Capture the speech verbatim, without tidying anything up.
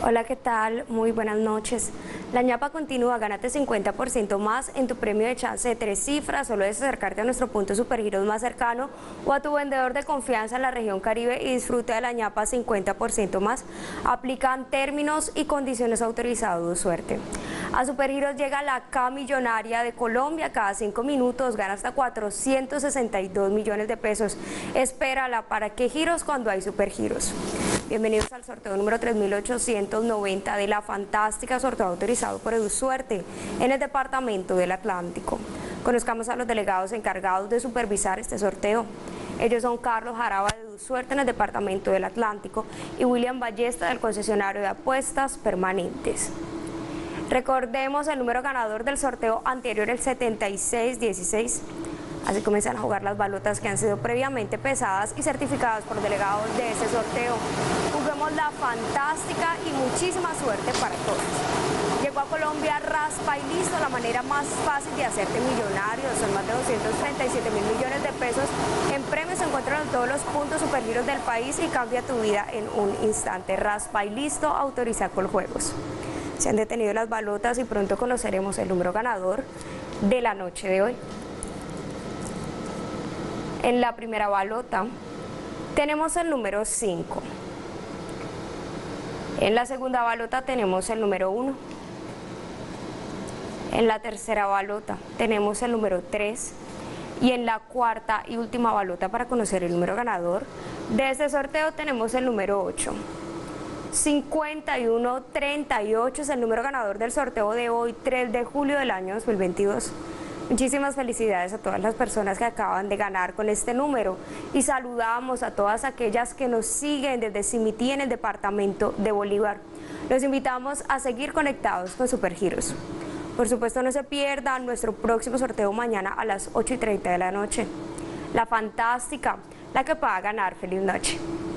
Hola, ¿qué tal? Muy buenas noches. La ñapa continúa, gánate cincuenta por ciento más en tu premio de chance de tres cifras. Solo es acercarte a nuestro punto Supergiros más cercano o a tu vendedor de confianza en la región Caribe y disfruta de la ñapa cincuenta por ciento más. Aplican términos y condiciones autorizados. Suerte. A Supergiros llega la K millonaria de Colombia. Cada cinco minutos gana hasta cuatrocientos sesenta y dos millones de pesos. Espérala. ¿Para qué giros cuando hay Supergiros? Bienvenidos al sorteo número tres mil ochocientos noventa de la fantástica, sorteo autorizado por EduSuerte en el departamento del Atlántico. Conozcamos a los delegados encargados de supervisar este sorteo. Ellos son Carlos Jaraba de EduSuerte en el departamento del Atlántico y William Ballesta del concesionario de apuestas permanentes. Recordemos el número ganador del sorteo anterior, el setenta y seis dieciséis. Así comienzan a jugar las balotas que han sido previamente pesadas y certificadas por delegados de este sorteo. Juguemos la fantástica y muchísima suerte para todos. Llegó a Colombia Raspa y Listo, la manera más fácil de hacerte millonario. Son más de doscientos treinta y siete mil millones de pesos en premios. Se encuentran en todos los puntos Supergiros del país y cambia tu vida en un instante. Raspa y Listo, autoriza Coljuegos. Se han detenido las balotas y pronto conoceremos el número ganador de la noche de hoy. En la primera balota tenemos el número cinco. En la segunda balota tenemos el número uno. En la tercera balota tenemos el número tres. Y en la cuarta y última balota para conocer el número ganador de este sorteo tenemos el número ocho. cincuenta y uno treinta y ocho es el número ganador del sorteo de hoy, tres de julio del año dos mil veintidós. Muchísimas felicidades a todas las personas que acaban de ganar con este número y saludamos a todas aquellas que nos siguen desde Simití en el departamento de Bolívar. Los invitamos a seguir conectados con Supergiros. Por supuesto, no se pierdan nuestro próximo sorteo mañana a las ocho y treinta de la noche. La fantástica, la que pueda ganar. Feliz noche.